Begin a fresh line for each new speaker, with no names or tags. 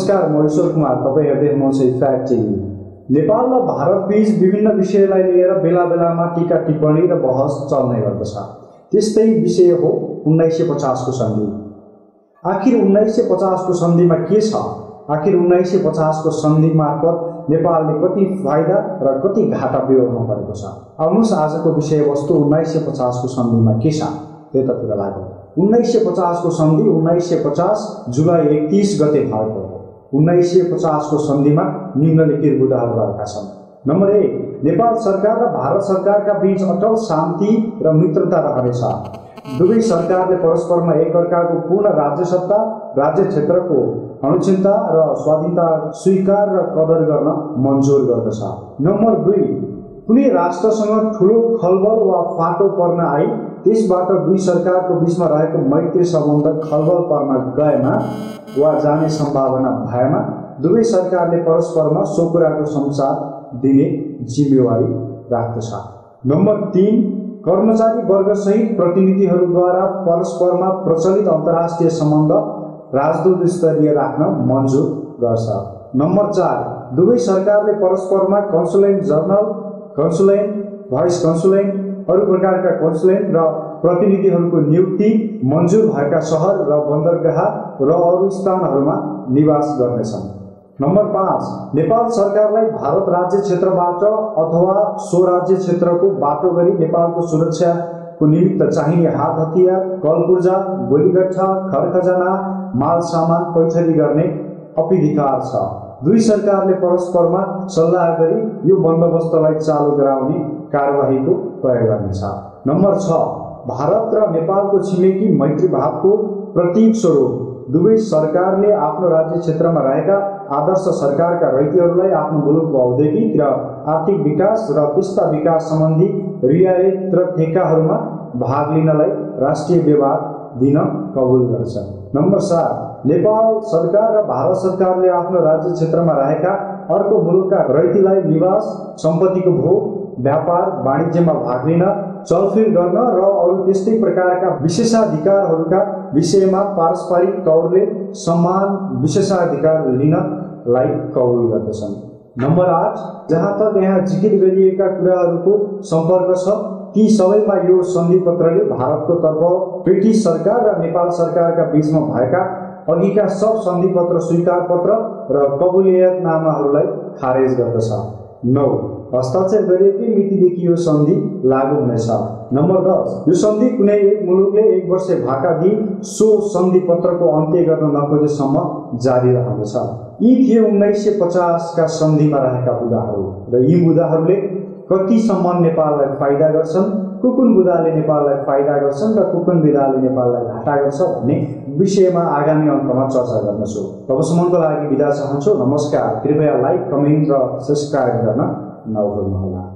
नमस्कार, म ईश्वर कुमार। तपाईं हेर्दै हुनुहुन्छ efact टिभी। नेपाल र भारत बीच विभिन्न विषयलाई लिएर बेला बेलामा टीका टिप्पणी र बहस चल्ने गर्दछ। त्यस्तै विषय हो 1950 को सन्धि। आखिर 1950 को सन्धिमा के छ? आखिर 1950 को सन्धि मार्फत नेपालले कति फाइदा र कति घाटा बेहोर्नु परेको छ? आउनुहोस् आजको विषयवस्तु 1950 को सन्धिमा के छ त्यतातिर लागौँ। 1950 को सन्धि 1950 जुलाई 31 गते भएको हो। 1950 को सन्धिमा निम्नलिखित बुदाहरू रहेका छन्। नम्बर 1, नेपाल सरकार र भारत सरकारका बीच अटल शान्ति र मित्रता रहनेछ। दुवै सरकारले परस्परमा एकअर्काको पूर्ण राज्य सत्ता, राज्य क्षेत्रको अनुचिन्ता र स्वाधीनता स्वीकार र कदर गर्न मन्जुर गर्दछ। नम्बर 2, कुनै राष्ट्रसँग ठूलो खलबल वा फाटो पर्न आई त्यसबाट दुई सरकारको बीचमा रहेको मैत्री सम्बन्ध खलबल पर्न गएमा वा जाने सम्भावना भएमा दुवै सरकारले परस्परमा सो कुराको समाचार दिने जिम्मेवारी राख्दछ। नम्बर 3, कर्मचारी वर्गसहित प्रतिनिधिहरूद्वारा परस्परमा प्रचलित अन्तर्राष्ट्रिय सम्बन्ध राजदूत स्तरीय राख्न मन्जुर गर्छ। नम्बर 4, दुवै सरकारले परस्परमा consulate general, consulate, vice consulate, अरू प्रकारका कन्सुलेट र प्रतिनिधिहरूको नियुक्ति मन्जुर भएका सहर र बन्दरगाह र अरू स्थानहरूमा निवास गर्नेछन्। नम्बर 5, नेपाल सरकारलाई भारत राज्य क्षेत्रबाट अथवा सो राज्य क्षेत्रको बाटो गरी नेपालको सुरक्षाको निमित्त चाहिने हात हतियार, कलपुर्जा, गोलीगट्ठा, खरखजाना, माल सामान पैठरी गर्ने अधिकार छ। दुई सरकारले परस्परमा सल्लाह गरी यो बन्दोबस्तलाई चालू गराउने कार्यवाहीको तय गर्नेछ। नम्बर 6, भारत र नेपालको छिमेकी मैत्रीभावको प्रतीक स्वरूप दुवै सरकारले आफ्नो राज्य क्षेत्रमा रहेका आदर्श सरकारका रैतीहरूलाई आफ्नो मुलुकको औद्योगिक र आर्थिक विकास र त्यस्ता विकास सम्बन्धी रियायत र ठेक्काहरूमा भाग लिनलाई राष्ट्रिय व्यवहार दिन कबुल गर्छ। नम्बर 7, नेपाल सरकार र भारत सरकारले आफ्नो राज्य क्षेत्रमा रहेका अर्को मुलुकका रैतीलाई निवास, सम्पत्तिको भोग, व्यापार वाणिज्यमा भाग लिन, चलफिल गर्न र अरू त्यस्तै प्रकारका विशेषाधिकारहरूका विषयमा पारस्परिक तौरले समान विशेषाधिकार लिनलाई कबुल गर्दछन्। नम्बर 8, जहाँ तक यहाँ जिकिर गरिएका कुराहरूको सम्पर्क छ ती सबैमा यो सन्धि पत्रले भारतको तर्फ ब्रिटिस सरकार र नेपाल सरकारका बीचमा भएका अघिका सब सन्धि पत्र, स्वीकार पत्र र कबुलियतनामाहरूलाई खारेज गर्दछ। 9, हस्ताक्षर गरिएकै मितिदेखि यो सन्धि लागू हुनेछ। नम्बर 10, यो सन्धि कुनै एक मुलुकले 1 वर्ष भाका दिई सो सन्धि पत्रको अन्त्य गर्न नखोजेसम्म जारी रहनेछ। यी थिए 1950 का सन्धिमा रहेका बुदाहरू र यी बुदाहरूले कतिसम्म नेपाललाई फाइदा गर्छन्, कुन बुदाले नेपाललाई फाइदा गर्छन् र कुन बुदाले नेपाललाई घाटा गर्छ भन्ने विषयमा आगामी अङ्कमा चर्चा गर्नेछु। तबसम्मको लागि बिदा चाहन्छु। नमस्कार। कृपया लाइक, कमेन्ट र सब्स्क्राइब गर्न नभुल्नुहोला।